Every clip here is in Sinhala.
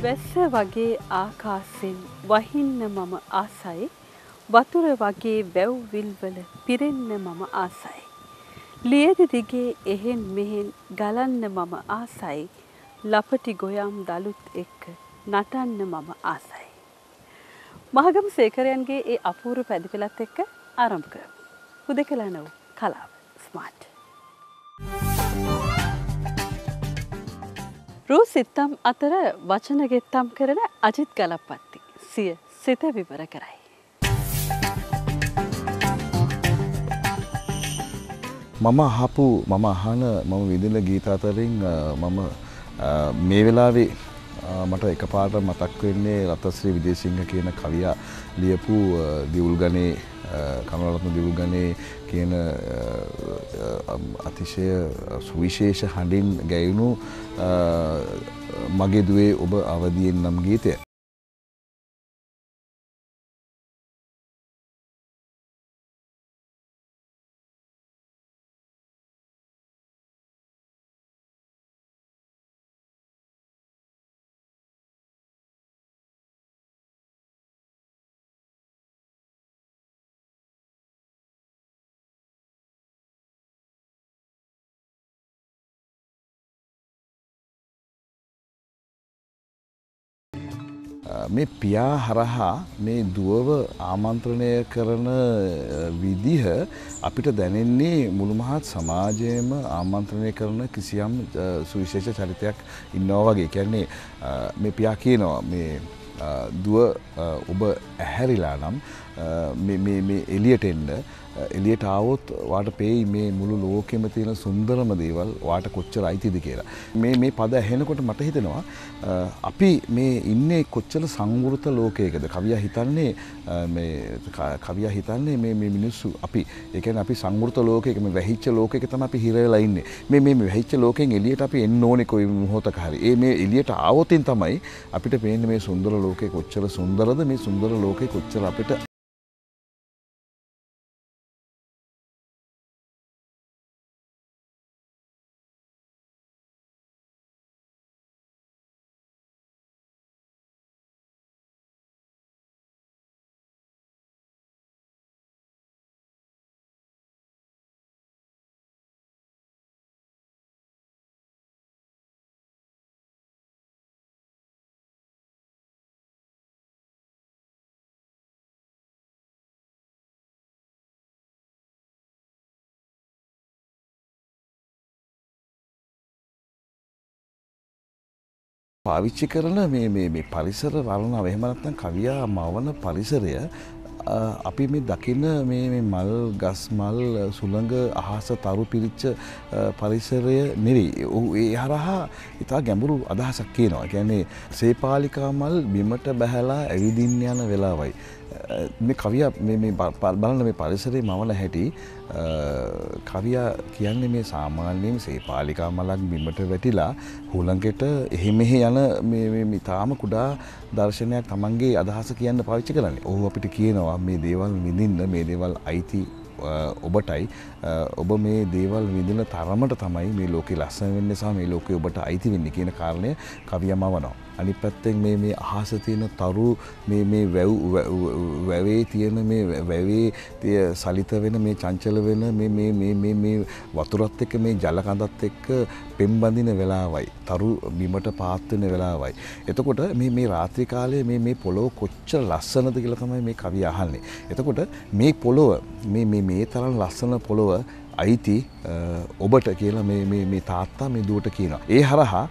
වැස්ස වගේ ආකාසෙන් වහින්න මම ආසයි. වතුර වගේ වැව් විල්වල පිරෙන්න මම ආසයි. ලියදි දිගේ එහෙන් මෙහෙන් ගලන්න මම ආසයි. ලපටි ගොයම් දළුත් එක්ක නටන්න මම ආසයි. මහගම සේකරයන්ගේ ඒ අපූර්ව පැදිපෙළත් එක්ක ආරම්භ කරමු. හුදෙකලා නොව කලාව ස්මාර්ට්. රූ සිත්තම් අතර වචන ගෙත්තම් කරන අජිත් ගලප්පත්ති සිය සිත විවර කරයි. මම අහන මම විඳින ගීත අතරින් මම මේ වෙලාවේ මට එකපාරට මතක් වෙන්නේ රතශ්‍රී විදේසිංහ කියන කවියා ලියපු දිවුල්ගනේ කමලරත්න දිවුල්ගනේ කියන අතිශය සුවිශේෂ හඬින් ගැයුණු මගේ දුවේ ඔබ අවදියෙන් නම් ගීතය. මේ පියා හරහා මේ දුවව ආමන්ත්‍රණය කරන විදිහ අපිට දැනෙන්නේ මුළු මහත් සමාජයේම ආමන්ත්‍රණය කරන කිසියම් සුවිශේෂ චරිතයක් ඉන්නවා වගේ. කියන්නේ මේ පියා කියනවා මේ දුව ඔබ ඇහැරිලා නම් මේ එළියට එන්න. එළියට ආවොත් වාට පේයි මේ මුළු ලෝකෙම තියෙන සුන්දරම දේවල් වාට කොච්චර අයිතිද කියලා. මේ පද ඇහෙනකොට මට හිතෙනවා අපි මේ ඉන්නේ කොච්චර සංවෘත ලෝකයකද. කවියා හිතන්නේ මේ මිනිස්සු අපි ඒ කියන්නේ අපි සංවෘත ලෝකයක මේ වැහිච්ච ලෝකයක තමයි අපි හිර වෙලා ඉන්නේ. මේ වැහිච්ච ලෝකෙන් එළියට අපි එන්න ඕනේ කොයි මොහොතක හරි. මේ එළියට ආවොතින් තමයි අපිට පේන්නේ මේ සුන්දර ලෝකේ කොච්චර සුන්දරද, මේ සුන්දර ලෝකේ කොච්චර අපිට පාවිච්චි කරන මේ පරිසර වර්ණාව එහෙම නැත්නම් කවියා මවන පරිසරය අපි මේ දකින මේ මල් ගස් මල් සුළඟ අහස තරු පිරිච්ච පරිසරය නෙවෙයි. ඒ හරහා ඉතා ගැඹුරු අදහසක් කියනවා. කියන්නේ සේපාලිකා මල් බිමට බැහැලා ඇවිදින්න යන වෙලාවයි. මේ කවියා මේ බලන්න මේ පරිසරේ මවන හැටි කවියා කියන්නේ මේ සාමාන්‍යයෙන් සේපාලිකා මලක් බිමට වැටිලා හුළඟට එහෙ මෙහෙ යන මේ තාම කුඩා දර්ශනයක් Tamanගේ අදහස කියන්න පාවිච්චි කරන්නේ. ඔහු අපිට කියනවා මේ දේවල් විඳින්න මේ දේවල් අයිති ඔබටයි. ඔබ මේ දේවල් විඳින තරමට තමයි මේ ලෝකේ ලස්සන වෙන්නේ සහ මේ ලෝකේ ඔබට අයිති වෙන්නේ කියන කාරණය කවියම වනවා. අනිත් පැත්තෙන් මේ අහස තියෙන තරු මේ වැවේ තියෙන මේ වැවේ සලිත වෙන මේ චංචල වෙන මේ වතුරත් එක්ක මේ ජල කඳත් එක්ක පෙම්බඳින වෙලාවයි. තරු බිමට පාත් වෙන වෙලාවයි. එතකොට මේ රාත්‍රී කාලයේ මේ පොළොව කොච්චර ලස්සනද කියලා තමයි මේ කවිය අහන්නේ. එතකොට මේ පොළොව මේ තරම් ලස්සන පොළොව අයිති ඔබට කියලා මේ තාත්තා මේ දුවට කියනවා. ඒ හරහා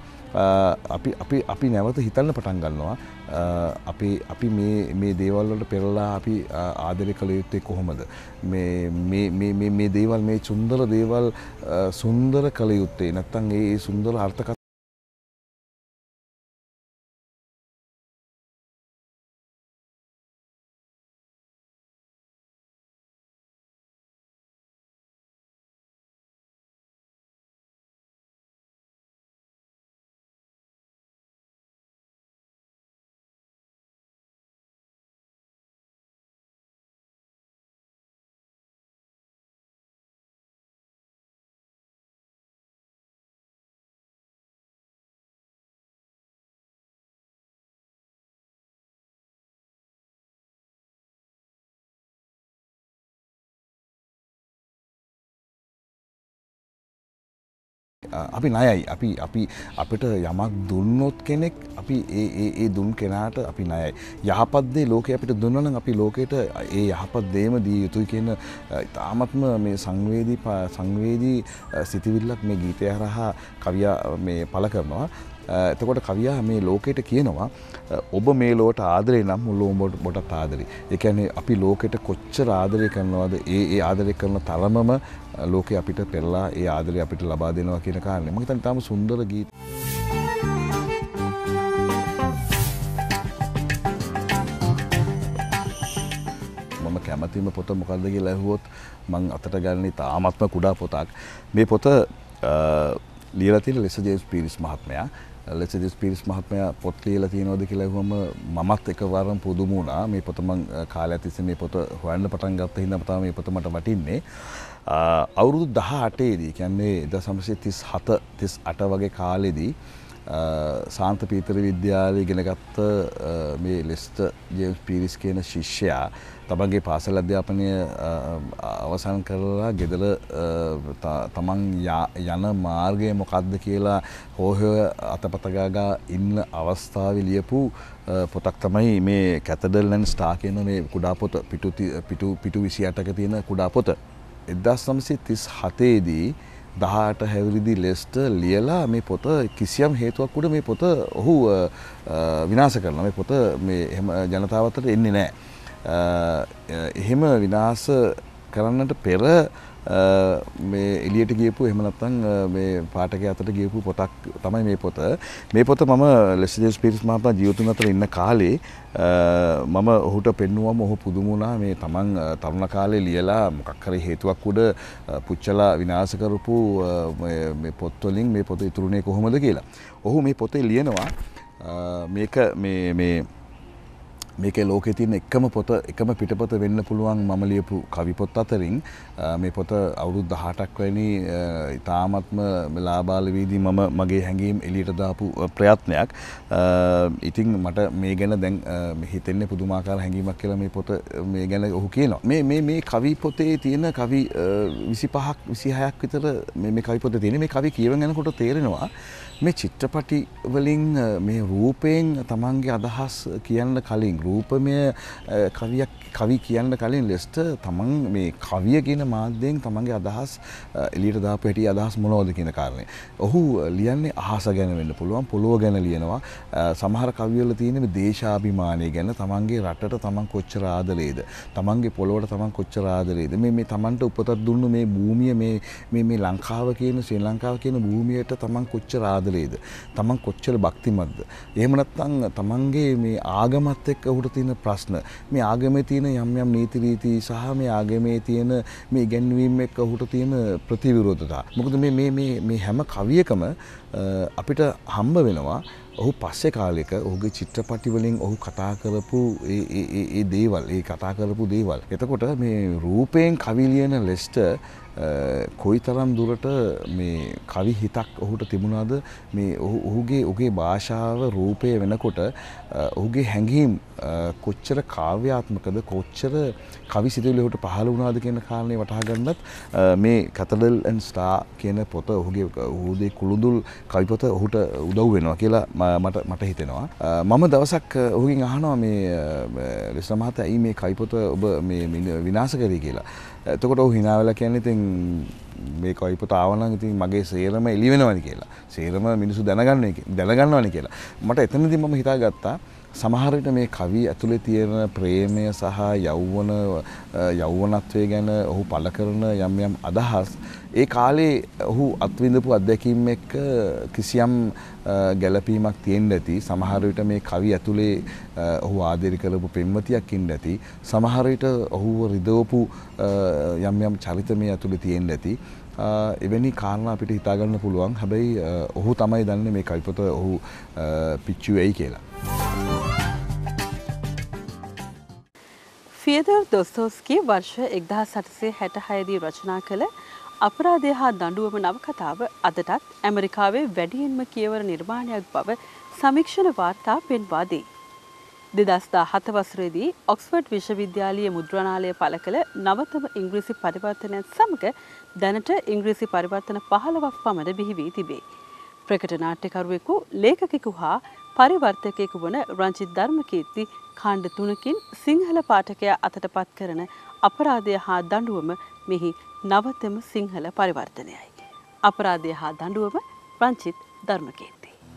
අපි නැවත හිතන්න පටන් ගන්නවා අපි මේ දේවල් වලට පෙරලා අපි ආදරය කළ යුත්තේ කොහොමද? මේ දේවල් මේ සුන්දර දේවල් සුන්දර කළ යුත්තේ නැත්නම් ඒ සුන්දර අර්ථකථන අපි ණයයි. අපි අපිට යමක් දුන්නොත් කෙනෙක් අපි ඒ දුන් කෙනාට අපි ණයයි. යහපත් දේ ලෝකේ අපිට දුන්නා නම් අපි ලෝකෙට ඒ යහපත් දේම දිය යුතුයි කියන ඉතාමත්ම මේ සංවේදී සිතිවිල්ලක් මේ ගීතය හරහා කවියා මේ පළ කරනවා. එතකොට කවියා මේ ලෝකෙට කියනවා ඔබ මේ ලෝකට ආදරේ නම් මුළු ඔබටත් ආදරේ. ඒ කියන්නේ අපි ලෝකෙට කොච්චර ආදරය කරනවද ඒ ආදරය කරන තරමම ලෝකේ අපිට පෙරලා ඒ ආදරය අපිට ලබා දෙනවා කියන කාරණේ. මම හිතන්නේ තාම සුන්දර ගීත. මම කැමතිම පොත මොකක්ද කියලා ඇහුවොත් මම අතට ගන්නේ තාමත්ම කුඩා පොතක්. මේ පොත ලියලා තියෙන ලෙස ජේම්ස් පීරිස් මහත්මයා. ලෙස ජේම්ස් පීරිස් මහත්මයා පොත් ලියලා තියෙනවද කියලා ඇහුවම මමත් එකවරම පුදුම වුණා. මේ පොත මම කාලයක් තිස්සේ මේ පොත හොයන්න පටන් ගත්ත හින්දා තමයි මේ පොත මට වටින්නේ. අවුරුදු 18 දී කියන්නේ 1937 වගේ කාලෙදී සාන්ත පීතර විද්‍යාලයේ ඉගෙනගත්ත මේ ලෙස්ටර් ජේම්ස් පීරිස් කියන ශිෂ්‍යයා තමන්ගේ පාසල් අධ්‍යාපනය අවසන් කරලා ගෙදර තමන් යන මාර්ගය මොකක්ද කියලා හොය අතපත ගාගා ඉන්න අවස්ථාවේ ලියපු පොතක් තමයි මේ කැතඩල් ඇන්ඩ් ස්ටාර් කියන මේ කුඩා පොත. පිටු 28ක තියෙන කුඩා පොත. 1937 දී 18 හැවිරිදි ලෙස්ටර් ලියලා මේ පොත කිසියම් හේතුවක් උඩ මේ පොත ඔහු විනාශ කරනවා. මේ පොත මේ එහෙම ජනතාව අතරට එන්නේ නැහැ. එහෙම විනාශ කරන්නට පෙර මේ එළියට ගියපු එහෙම නැත්නම් මේ පාඨකයා අතට ගියපු පොතක් තමයි මේ පොත. මේ පොත මම ලෙස්ටර් ජේම්ස් පීරිස් මහත්මයා ජීවිතුන් අතර ඉන්න කාලේ මම ඔහුට පෙන්නුවම ඔහු පුදුම වුණා මේ තමන් තරුණ කාලේ ලියලා මොකක් හරි හේතුවක් උඩ පුච්චලා විනාශ කරපු මේ පොත් වලින් මේ පොත ඉතුරුනේ කොහොමද කියලා. ඔහු මේ පොතේ ලියනවා මේක මේකේ ලෝකේ තියෙන එකම පිටපත වෙන්න පුළුවන් මම ලියපු කවි පොත් අතරින් මේ පොත අවුරුදු 18ක් වැනි ඉතාමත්ම ලාබාල වීදී මම මගේ හැඟීම් එළියට දාපු ප්‍රයත්නයක්. ඉතින් මට මේ ගැන දැන් හිතෙන්නේ පුදුමාකාර හැඟීමක් කියලා මේ පොත මේ ගැන ඔහු කියනවා. මේ කවි පොතේ තියෙන කවි 25ක් 26ක් විතර මේ කවි පොතේ තියෙන මේ කවි කියවන යනකොට තේරෙනවා මේ චිත්‍රපටි වලින් මේ රූපයෙන් තමන්ගේ අදහස් කියන්න කලින් රූපමය කවි කියන්න කලින් ලෙස්ටර් තමන් මේ කවිය කියන මාධ්‍යයෙන් තමන්ගේ අදහස් එළියට දාපු හැටි අදහස් මොනවද කියන කාරණේ. ඔහු ලියන්නේ අහස ගැන වෙන්න පුළුවන්, පොළොව ගැන ලියනවා. සමහර කවිවල තියෙන මේ දේශාභිමානය ගැන තමන්ගේ රටට තමන් කොච්චර ආදරේද, තමන්ගේ පොළොවට තමන් කොච්චර ආදරේද, මේ තමන්ට උපතක් දුන්නු මේ භූමිය මේ ලංකාව කියන ශ්‍රී ලංකාව කියන භූමියට තමන් කොච්චර ආදරේද, තමන් කොච්චර භක්තිමත්ද. එහෙම නැත්නම් තමන්ගේ මේ ආගමත් එක්ක ඔහුට තියෙන ප්‍රශ්න, මේ ආගමේ තියෙන යම් නීති රීති සහ මේ ආගමේ තියෙන මේ ඉගැන්වීම් එක්ක ඔහුට තියෙන ප්‍රතිවිරෝධතා. මොකද මේ හැම කවියකම අපිට හම්බ වෙනවා ඔහු පස්සේ කාලෙක ඔහුගේ චිත්‍රපටි වලින් ඔහු කතා කරපු ඒ දේවල්, ඒ කතා කරපු දේවල්. එතකොට මේ රූපයෙන් කවි ලියන ලෙස්ටර් කොයිතරම් දුරට මේ කවි හිතක් ඔහුට තිබුණාද, මේ ඔහුගේ භාෂාව රූපය වෙනකොට ඔහුගේ හැඟීම් කොච්චර කාව්‍යාත්මකද, කොච්චර කවි සිතුවිලි ඔහුට පහළ වුණාද කියන කාරණේ වටහා ගන්නත් මේ කැතඩල් ඇන්ඩ් ස්ටාර් කියන පොත ඔහුගේ කුළුඳුල් කවි පොත ඔහුට උදව් වෙනවා කියලා මට හිතෙනවා. මම දවසක් ඔහුගෙන් අහනවා මේ ලෙස්ටර් මහතා ඇයි මේ කවි පොත ඔබ මේ විනාශ කරේ කියලා. එතකොට ඔහු hina වෙලා කියන්නේ ඉතින් මේ කවි පොත ආව නම් ඉතින් මගේ සේරම එළි වෙනවනේ කියලා. සේරම මිනිස්සු දැනගන්නවනේ කියලා. මට එතනදී මම හිතාගත්තා සමහර විට මේ කවි ඇතුලේ තියෙන ප්‍රේමය සහ යෞවනත්වය ගැන ඔහු පළ කරන යම් අදහස් ඒ කාලේ ඔහු අත්විඳපු අත්දැකීම් එක්ක කිසියම් ගැළපීමක් තියෙන්න ඇති. සමහර විට මේ කවි ඇතුලේ ඔහු ආදරය කරපු පෙම්වතියක් ඉන්න ඇති. සමහර විට ඔහුව රිදවපු යම් චරිත මේ ඇතුලේ තියෙන්න ඇති. එවැනි කාරණා අපිට හිතා ගන්න පුළුවන්. හැබැයි ඔහු තමයි දන්නේ මේ කවි පොත ඔහු පිච්චුවේයි කියලා. ෆියදර් දොස්තෝස්කී වර්ෂ 1866 දී රචනා කළ අපරාධය හා දඬුවම නවකතාව අදටත් ඇමරිකාවේ වැඩියෙන්ම කියවන නිර්මාණයක් බව සමීක්ෂණ වාර්තා පෙන්වා දෙයි. 2017 වසරේදී ඔක්ස්ෆර්ඩ් විශ්වවිද්‍යාලීය මුද්‍රණාලය පළ කළ නවතම ඉංග්‍රීසි පරිවර්තනයත් සමග දැනට ඉංග්‍රීසි පරිවර්තන 15ක් පමණ බිහි වී තිබේ. ප්‍රකට නාට්‍යකරුවෙකු, ලේඛකයෙකු හා පරිවර්තකයෙකු වන රංජිත් ධර්මකීර්ති කාණ්ඩ 3කින් සිංහල පාඨකයා අතට පත් කරන අපරාධය හා දඬුවම මෙහි නවතම සිංහල පරිවර්තනයයි. අපරාධය හා දඬුවම රංජිත් ධර්මකීර්ති.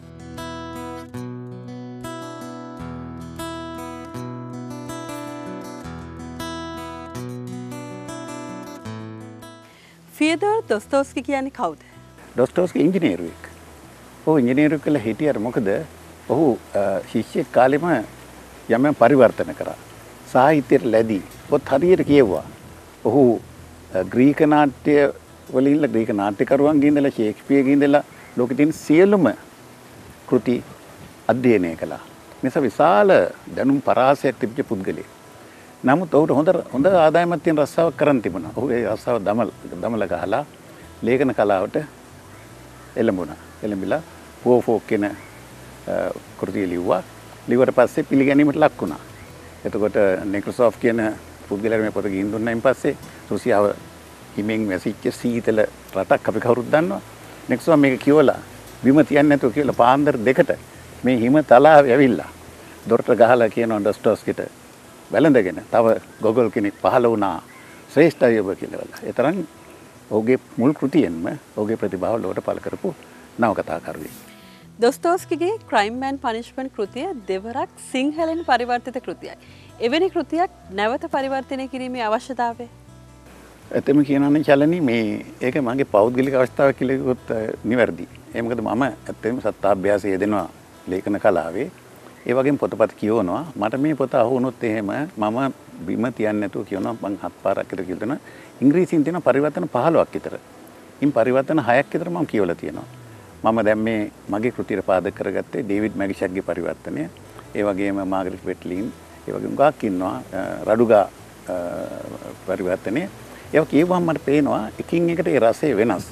ෆියදෝර් දොස්තෝස්කි කියන්නේ කවුද? ඩොස්ටෝස්කි ඉංජිනේරුවෙක්. ඔහු ඉංජිනේරුවෙක් කියලා හිටියට මොකද ඔහු ශිෂ්‍යෙක් කාලෙම යම් පරිවර්තන කරා. සාහිත්‍යයට ලැබී පොත් හරියට කියෙව්වා. ඔහු ග්‍රීක නාට්‍ය වලින් ග්‍රීක නාට්‍යකරුවන්ගේ ඉඳලා ෂේක්ස්පියර්ගේ ඉඳලා ලෝකෙ තියෙන සියලුම කෘති අධ්‍යයනය කළා. නිසා විශාල දැනුම් පරාසයක් තිබිච්ච පුද්ගලයෙක්. නමුත් ඔහුට හොඳ ආදායමක් තියෙන රස්සාවක් කරන් තිබුණා. ඔහු ඒ රස්සාව දමල ගහලා ලේඛන කලාවට එළඹුණා. එළඹිලා වෝෆෝක් කියන කෘතිය ලිව්වා. ලිව්වට පස්සේ පිළිගැනීමට ලක් වුණා. එතකොට නෙක්‍රොසොෆ්ට් කියන පුද්ගලයාට මේ පොත ගිහින් දුන්නායින් පස්සේ රුසියාව හිමෙන් වැසිච්ච සීතල රටක් අපි කවුරුත් දන්නවා. නෙක්‍රොසොෆ්ට් මේක කියවලා බිම තියන්නේ නැතුව කියලා පාන්දර 2ට මේ හිම තලාව ඇවිල්ලා දොරට ගහලා කියනවා ඩොස්ටෝස්කිට වැළඳගෙන තව ගොගල් කෙනෙක් පහළ වුණා ශ්‍රේෂ්ඨයි ඔබ කියලා. ඒ තරම් ඔහුගේ මුල් කෘතියෙන්ම ඔහුගේ ප්‍රතිභාව ලොවට පළ කරපු නවකතාකරුවෙක්. දොස්තෝස්කිගේ ක්‍රයිම් ඇන්ඩ් පනිෂ්මන්ට් කෘතිය දෙවරක් සිංහලෙන් පරිවර්තිත කෘතියයි. එවැනි කෘතියක් නැවත පරිවර්තනය කිරීමේ අවශ්‍යතාවය? ඇත්තම කියනවනේ චලනි මේ ඒක මගේ පෞද්ගලික අවස්ථාවක් කියලා කිව්වොත් නිවැරදි. ඒ මොකද මම ඇත්තම සත්‍යාභ්‍යාසය යෙදෙනවා ලේඛන කලාවේ. ඒ වගේම පොතපත් කියවනවා. මට මේ පොත අහු වුණොත් එහෙම මම බිම තියන්නේ නැතුව කියනවා මං 7 පාරක් විතර කියලා දෙනවා. ඉංග්‍රීසියෙන් තියෙන පරිවර්තන 15ක් විතර. ඉන් පරිවර්තන 6ක් විතර මම කියවලා තියෙනවා. මම දැන් මේ මගේ කෘතියට පාදක කරගත්තේ ඩේවිඩ් මැගිෂක්ගේ පරිවර්තනය. ඒ වගේම මාග්‍රට් වෙට්ලින්, ඒ වගේම ගාක් ඉන්නවා රඩුගා පරිවර්තනය. ඒක කියවුවම මට පේනවා එකින් එකට ඒ රසය වෙනස්.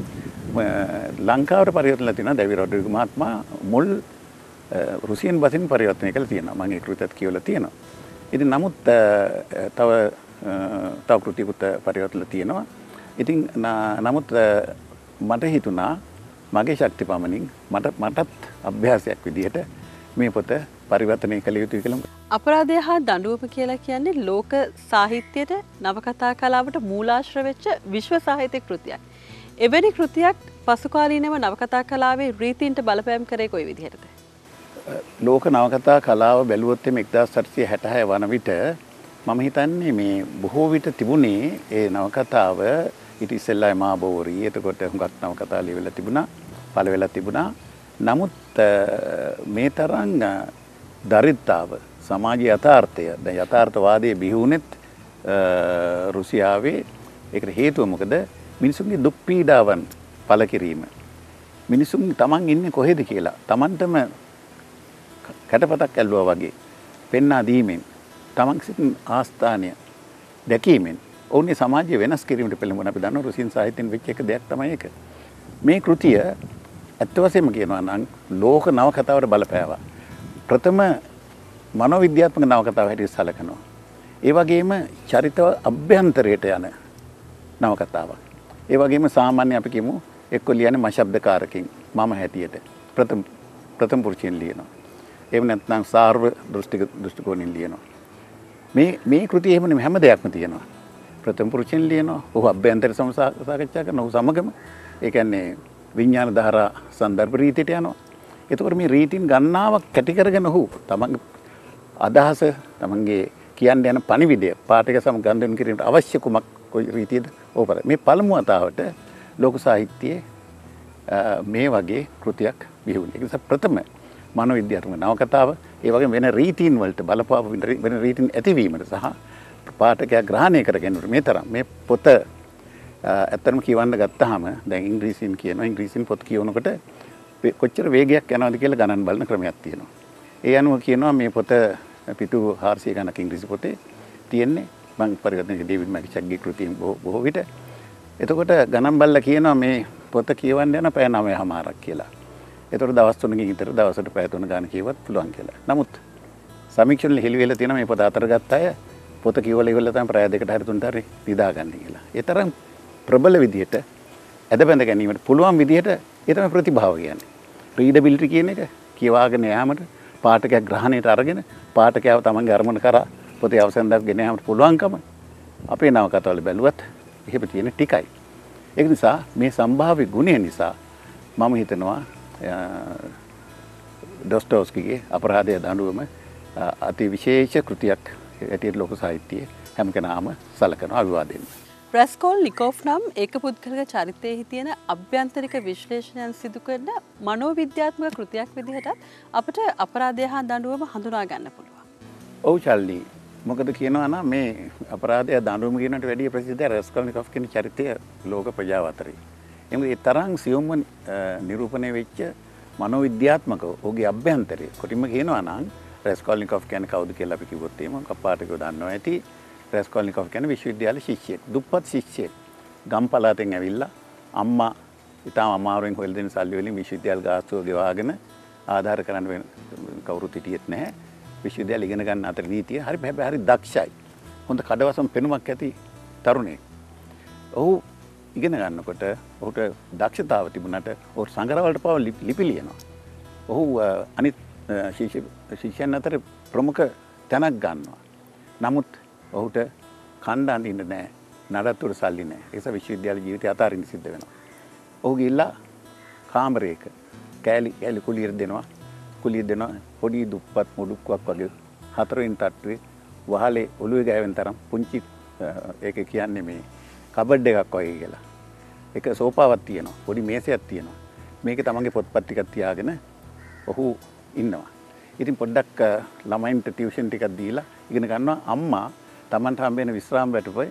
ලංකාවට පරිවර්තනලා තියෙනවා ඩේවිඩ් රොඩ්රිගස් මහත්මයා මුල් රුසියන් භාෂෙන් පරිවර්තනය කළා තියෙනවා. මම ඒ කෘතියත් කියවලා තියෙනවා. ඉතින් නමුත් තව කෘතියකට පරිවර්තනලා තියෙනවා. ඉතින් නමුත් මට හිතුණා මගේ ශක්ති පමණින් මටත් අභ්‍යාසයක් විදිහට මේ පොත පරිවර්තනය කළ යුතුයි කියලා. අපරාධය හා දඬුවම කියලා කියන්නේ ලෝක සාහිත්‍යයට නවකතා කලාවට මූලාශ්‍ර වෙච්ච විශ්ව සාහිත්‍ය කෘතියක්. එවැනි කෘතියක් පසුකාලීනව නවකතා කලාවේ රීතීන්ට බලපෑම් කරේ කොයි විදිහටද? ලෝක නවකතා කලාව බැලුවොත් එimhe 1866 වන විට මම හිතන්නේ මේ බොහෝ විට තිබුණේ ඒ නවකතාව ඊට ඉස්සෙල්ලා මාබෝරි එතකොට හුඟක් නවකතා ලියවිලා තිබුණා පළ වෙලා තිබුණා. නමුත් මේ තරම් දරිද්‍රතාව සමාජ යථාර්ථය දැන් යථාර්ථවාදයේ බිහි වුණෙත් රුසියාවේ ඒකට හේතුව මොකද මිනිසුන්ගේ දුක් පීඩාවන් පළ කිරීම. මිනිසුන් තමන් ඉන්නේ කොහෙද කියලා තමන්ටම කැටපතක් ඇල්ලුවා වගේ පෙන්වා දීමෙන් තමන් සිටින ආස්ථානය දැකීමෙන් ඔවුන්ගේ සමාජය වෙනස් කිරීමට පෙළඹුණ අපි දන්නවා රුසියන් සාහිත්‍යයෙන් වෙච්ච එක දෙයක් තමයි ඒක. මේ කෘතිය ඇත්ත වශයෙන්ම කියනවා නම් ලෝක නවකතාවට බලපෑවා. ප්‍රථම මනෝවිද්‍යාත්මක නවකතාව හැටියට සැලකනවා. ඒ වගේම චරිත අභ්‍යන්තරයට යන නවකතාවක්. ඒ වගේම සාමාන්‍ය අපි කියමු එක්ක ලියන්නේ මශබ්දකාරකෙන් මම හැටියට ප්‍රථම පුරුෂයෙන් ලියනවා. එහෙම නැත්නම් සාර්ව දෘෂ්ටිකෝණයෙන් ලියනවා. මේ කෘතිය එහෙම නෙමෙයි හැම දෙයක්ම තියෙනවා. ප්‍රථම පුරුෂයෙන් ලියනවා. ඔහු අභ්‍යන්තර සාකච්ඡා කරන ඔහු සමගම ඒ කියන්නේ විඥාන ධාරා සන්දර්භ රීතියට යනවා. එතකොට මේ රීතින් ගණනාවක් කැටි කරගෙන ඔහු තමන්ගේ අදහස තමන්ගේ කියන්න යන පණිවිඩය පාඨක සමග ගන්ධන කිරීමට අවශ්‍ය කුමක් කොයි රීතියද ඕපර. මේ පළමු වතාවට ලෝක සාහිත්‍යයේ මේ වගේ කෘතියක් බිහි වුණා. ඒ නිසා ප්‍රථම මනෝවිද්‍යාත්මක නවකතාව ඒ වගේම වෙන රීතීන් වලට බලපාව වෙන රීතීන් ඇතිවීමට සහ පාඨකයා ග්‍රහණය කර ගැනීමට මේ තරම් මේ පොත ඇත්තටම කියවන්න ගත්තාම දැන් ඉංග්‍රීසියෙන් කියනවා ඉංග්‍රීසියෙන් පොත් කියවනකොට කොච්චර වේගයක් යනවද කියලා ගණන් බලන ක්‍රමයක් තියෙනවා. ඒ අනුව කියනවා මේ පොත පිටු 400 ගණක් ඉංග්‍රීසි පොතේ තියෙන්නේ මම පරිවර්තන ඩේවිඩ් මැකිචක්ගේ කෘතියෙන් බොහෝ විට. එතකොට ගණන් බලලා කියනවා මේ පොත කියවන්න යන පැය 9:00මාරක් කියලා. එතකොට දවස් 3කින් විතර දවසට පැය 3 ගාන කියවත් පුළුවන් කියලා. නමුත් සමීක්ෂණ හෙළි වෙලා තියෙන මේ පොත අතර ගත්ත අය පොත කියවලා ඉවරලා තමයි ප්‍රය දෙකට හරි තුනට හරි නිදාගන්න කියලා. ඒ තරම් ප්‍රබල විදියට ඇදබැඳ ගැනීමට පුළුවන් විදියට ඒ තමයි ප්‍රතිභාව කියන්නේ. රීඩබිලිටි කියන එක කියවාගෙන යාමට පාඨකයා ග්‍රහණයට අරගෙන පාඨකයාව තමන්ගේ අරමුණ කරා පොතේ අවසන් දක්වා ගෙන යාමට පුළුවන්කම අපේ නවකතාවල බැලුවත් එහෙම තියෙන ටිකයි. ඒක නිසා මේ සම්භාව්‍ය ගුණය නිසා මම හිතනවා ඩොස්ටෝස්කිගේ අපරාධය දඬුවම අති විශේෂ කෘතියක් ඇටියට ලෝක සාහිත්‍යයේ හැම කෙනාම සලකනවා අවිවාදයෙන්ම. රැස්කෝල්නිකෝෆ් නම් ඒක පුද්ගලික චරිතයෙහි තියෙන අභ්‍යන්තරික විශ්ලේෂණයන් සිදු කරන මනෝවිද්‍යාත්මක කෘතියක් විදිහට අපිට අපරාධය හා දඬුවම හඳුනා ගන්න පුළුවන්. ඔව් චල්ලි. මොකද කියනවා නම් මේ අපරාධය දඬුවම කියනට වැඩිය ප්‍රසිද්ධ රැස්කෝල්නිකෝෆ් කියන චරිතය ලෝක ප්‍රජාව අතරේ. ඒ තරම් සියුම්ව නිරූපණය වෙච්ච මනෝවිද්‍යාත්මක ඔහුගේ අභ්‍යන්තරය කොටින්ම කියනවා නම් රැස්කෝල්නිකෝෆ් කියන්නේ කවුද කියලා අපි කිව්වොත් එහෙම කපාටකෝ දන්නවා ඇති. රැස්කෝල්නිකෝෆ් කියන්නේ විශ්වවිද්‍යාල ශිෂ්‍යයෙක්, දුප්පත් ශිෂ්‍යයෙක්. ගම් පළාතෙන් ඇවිල්ලා අම්මා ඉතාම අමාරුවෙන් හොයලා දෙන සල්ලි වලින් විශ්වවිද්‍යාල ගාස්තුව ගෙවාගෙන ආධාර කරන්න වෙන කවුරුත් හිටියෙත් නැහැ. විශ්වවිද්‍යාල ඉගෙන ගන්න අතර නීතිය හැබැයි හරි දක්ෂයි. හොඳ කඩවසම් පෙනුමක් ඇති තරුණයෙක්. ඔහු ඉගෙන ගන්නකොට ඔහුට දක්ෂතාව තිබුණාට ඔහු සංගරවලට පාව ලිපි ලියනවා. ඔහු අනිත් ශිෂ්‍යයන් අතර ප්‍රමුඛ තැනක් ගන්නවා. නමුත් ඔහුට කණ්ඩ අඳින්න නැහැ. නඩත්තුවට සල්ලි නැහැ. ඒ නිසා විශ්වවිද්‍යාල ජීවිතය අතාරින්න සිද්ධ වෙනවා. ඔහු ගිහිල්ලා කාමරයක කෑලි කුලියට දෙනවා. කුලිය දෙනවා පොඩි දුප්පත් මුඩුක්කක් වගේ හතරවෙනි තට්ටුවේ වහලේ ඔළුවේ ගෑවෙන තරම් පුංචි ඒක කියන්නේ මේ කබඩ් එකක් වගේ කියලා. ඒක සෝපාවක් තියෙනවා. පොඩි මේසයක් තියෙනවා. මේකේ තමන්ගේ පොත්පත් ටිකක් තියාගෙන ඔහු ඉන්නවා. ඉතින් පොඩ්ඩක් ළමයින්ට ටියුෂන් ටිකක් දීලා ඉගෙන ගන්නවා අම්මා තමන්ට හම්බ වෙන විශ්‍රාම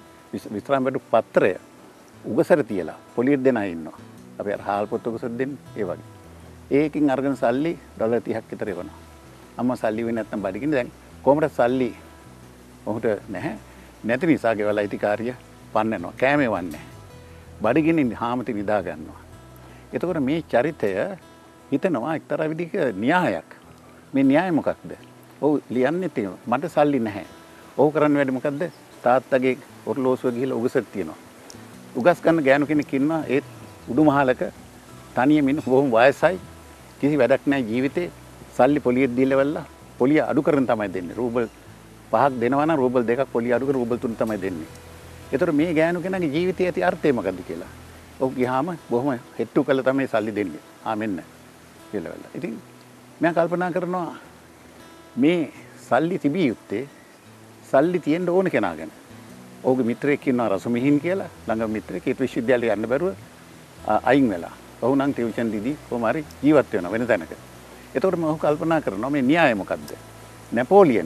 වැටු පත්‍රය උගසර තියලා පොලියට දෙන අය ඉන්නවා. අපි අර හාල් පොත් උගසර දෙන්නේ ඒ වගේ. ඒකින් අරගෙන සල්ලි ඩොලර් 30ක් විතර එවනවා. අම්මා සල්ලි වෙන්නේ නැත්නම් බඩගින්න දැන් කොහමද සල්ලි ඔහුට නැහැ. නැති නිසා ගෙවල් අයිතිකාරිය පන්නනවා. කෑමේ වන්නේ. බඩගින්නින් හාමති නිදා ගන්නවා. එතකොට මේ චරිතය හිතනවා එක්තරා විදිහක න්‍යායක්. මේ න්‍යාය මොකක්ද? ඔව් ලියන්නේ තියෙනවා. මට සල්ලි නැහැ. ඔහු කරන්න වැඩි මොකද්ද? තාත්තගේ ඔරලෝසුව ගිහිල්ලා උගසට තියනවා. උගස් ගන්න ගෑනු කෙනෙක් ඉන්නවා ඒත් උඩුමහලක තනියම ඉන්න බොහොම වයසයි. කිසි වැඩක් නැහැ ජීවිතේ. සල්ලි පොලියට දීලා පොලිය අඩු කරන් තමයි දෙන්නේ. රූබල් 5ක් දෙනවා නම් රූබල් 2ක් පොලිය අඩු කර රූබල් 3 තමයි දෙන්නේ. ඒතර මේ ගෑනු කෙනාගේ ජීවිතයේ ඇති අර්ථය මොකද්ද කියලා. ඔහු ගියාම බොහොම හෙට්ටු කළා තමයි සල්ලි දෙන්නේ. මෙන්න කියලා. ඉතින් මම කල්පනා කරනවා මේ සල්ලි තිබිය යුත්තේ සල්ලි තියෙන්න ඕන කෙනා ගැන. ඔහුගේ මිත්‍රයෙක් ඉන්නවා රසමිහින් කියලා. ළඟ මිත්‍රයෙක් ඒ විශ්වවිද්‍යාලේ යන්න බැරුව අයින් වෙලා. ඔහු නම් ටියුෂන් දීදී කොහොම හරි ජීවත් වෙනවා වෙන තැනක. එතකොට මම කල්පනා කරනවා මේ න්‍යාය මොකද්ද? නැපෝලියන්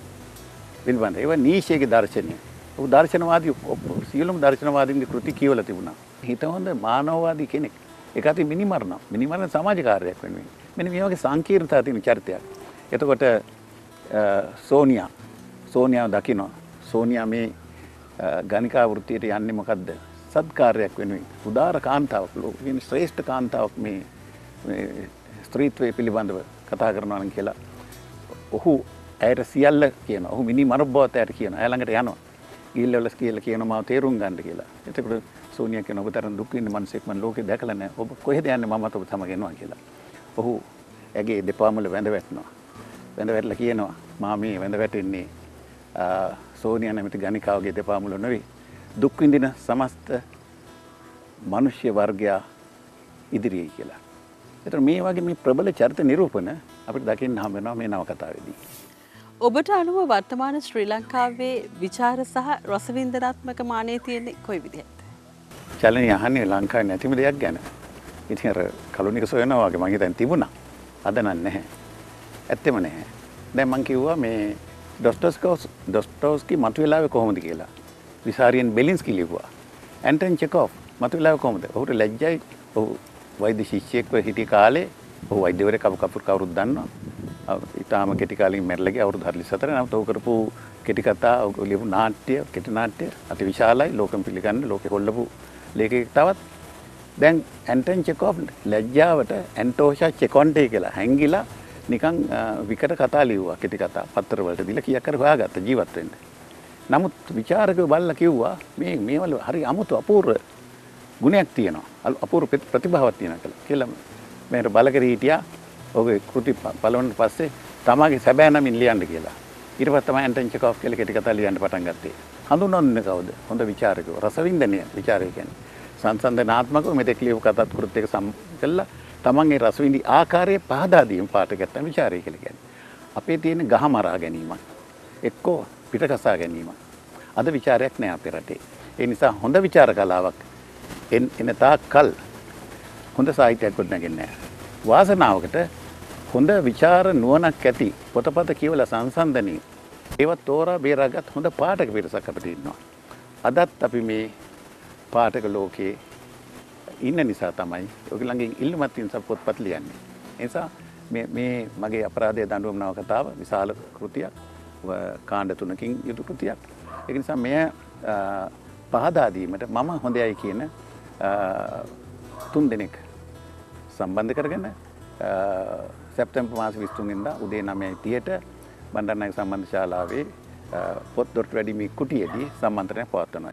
පිළිබඳ ඒවා නීෂේගේ දර්ශනය. ඔහු දර්ශනවාදී සියලුම දර්ශනවාදීන්ගේ කෘති කියවලා තිබුණා. හිත හොඳ මානවවාදී කෙනෙක්. ඒක අති මිනිමරණ සමාජකාරයක් වෙනුවෙන්. මෙන්න මේ වගේ සංකීර්ණතාව තියෙන චරිතයක්. එතකොට සෝනියා දකින්න. සෝනියා මේ ගණිකා වෘත්තියට යන්නේ මොකද්ද? සත්කාරයක් වෙනුවෙන්. උදාර කාන්තාවක් ලෝකයේ ශ්‍රේෂ්ඨ කාන්තාවක් මේ ස්ත්‍රීත්වයේ පිළිබඳව කතා කරනවා නම් කියලා. ඔහු ඇයට සියල්ල කියනවා. ඔහු මිනිමරණ බවට කියනවා. එයා ළඟට යනවා. ගිහිල්ලා කියලා කියනවා මාව තේරුම් ගන්න කියලා. එතකොට සෝනියා කියන ඔබ තරම් දුක් විඳින මිනිසෙක් මම ලෝකේ දැකලා නැහැ. ඔබ කොහෙද යන්නේ මමත් ඔබ සමග එනවා කියලා. ඔහු ඇගේ දෙපා මුල වැඳ වැටෙනවා. වැඳ වැටලා කියනවා මා මේ වැඳ වැටෙන්නේ සෝනියා නැමැති ගණිකාවගේ දෙපා මුල නෙවෙයි. දුක් විඳින සමස්ත මිනිස්ය වර්ගයා ඉදිරියේ කියලා. ඒතර මේ වගේ මේ ප්‍රබල චරිත නිරූපණ අපිට දකින්න හම්බ වෙනවා මේ නවකතාවේදී. ඔබට අනුව වර්තමාන ශ්‍රී ලංකාවේ විචාර සහ රසවින්දනාත්මක මානය තියෙන්නේ කොයි විදිහටද? චලනය අහන්නේ ලංකාවේ නැතිම දෙයක් ගැන. ඉතින් අර කලුනික සොයනවා වගේ මං හිතන් තිබුණා. අද නැහැ. ඇත්තෙම නැහැ. දැන් මං කිව්වා මේ ඩොස්ටෝස්කි මතුවෙලාවේ කොහොමද කියලා. විසාරියන් බෙලින්ස්කි ලිව්වා. ඇන්ටන් චෙකෝව් මතුවෙලාවේ කොහොමද? ඔහුට ලැජ්ජයි. ඔහු වෛද්‍ය ශිෂ්‍යයෙක්ව හිටිය කාලේ ඔහු වෛද්‍යවරයෙක් කවුරුත් දන්නවා. ඉතාලම කෙටි කාලෙකින් මැරලා ගියා අවුරුදු 44. නමුත් ඔහු කරපු කෙටි කතා ඔහු ලියපු කෙටි නාට්‍ය අති විශාලයි. ලෝකෙම පිළිගන්න ලෝකෙ හොල්ලපු ලේඛකෙක් තවත්. දැන් ඇන්ටන් චෙකෝව් ලැජ්ජාවට ඇන්ටෝෂා චෙකොන්ටේ කියලා හැංගිලා නිකන් විකට කතා ලිව්වා කෙටි කතා පත්තර වලට දීලා කීයක් හරි හොයාගත්ත ජීවත් වෙන්න. නමුත් විචාරකයෝ බලලා කිව්වා මේවල හරි අමුතු අපූර්ව ගුණයක් තියෙනවා. අපූර්ව ප්‍රතිභාවක් තියෙනවා කියලා. මම බලකරී හිටියා. ඔගේ කෘති බලවන්න පස්සේ තමාගේ සැබෑ නමින් ලියන්න කියලා. ඊට පස්සේ තමයි ඇන්ටන් චෙකෝෆ් කියලා කෙටි කතා ලියන්න පටන් ගත්තේ. හඳුන්වන්නේ කවුද? හොඳ විචාරකයෝ. රසවින්දනීය විචාරකයෝ කියන්නේ. සංසන්දනාත්මකව මෙතෙක් ලියපු කතාත් කෘති එක සම් කළා. තමන්ගේ රසවිඳි ආකාරයේ පහදා දීම පාඨකයන්ට විචාරය කියලා කියන්නේ. අපේ තියෙන ගහ මරා ගැනීමක්. එක්කෝ පිටකසා ගැනීමක්. අද විචාරයක් නෑ අපේ රටේ. ඒ නිසා හොඳ විචාර කලාවක් එන තාක්කල් හොඳ සාහිත්‍යයක් ගොඩනගන්නේ නෑ. වාසනාවකට හොඳ විචාර නුවණක් ඇති පොතපත කියවලා සංසන්දනී ඒවත් තෝරා බේරාගත් හොඳ පාඨක පිරිසක් අපිට ඉන්නවා. අදත් අපි මේ පාඨක ලෝකයේ ඉන්න නිසා තමයි ඔයගොල්ලන්ගෙන් ඉල්ලුමක් තියෙන පොත්පත් ලියන්නේ. ඒ නිසා මේ මගේ අපරාධය දඬුවම් නවකතාව විශාල කෘතියක්. කාණ්ඩ 3කින් යුතු කෘතියක්. ඒක නිසා මෙය පහදා දීමට මම හොඳයි කියන 3 දෙනෙක් සම්බන්ධ කරගෙන සැප්තැම්බර් මාසේ 23 වෙනිදා උදේ 9:30ට බණ්ඩාරනායක සම්බන්ධ ශාලාවේ පොත් දොරටු වැඩිමී කුටියේදී සම්මන්ත්‍රණයක් පවත්වනවා.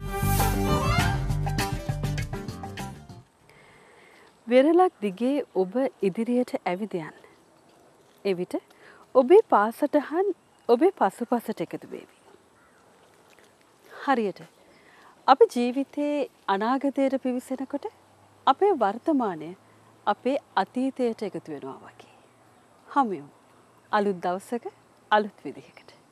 වෙරළක් දිගේ ඔබ ඉදිරියට ඇවිද යන්න. එවිට ඔබේ පාසටහන් ඔබේ පසුපසට එකතු වේවි. හරියට අපි ජීවිතයේ අනාගතයට පිවිසෙනකොට අපේ වර්තමානය අපේ අතීතයට එකතු වෙනවා වගේ. හමු අලුත් දවසක අලුත් විදිහකට.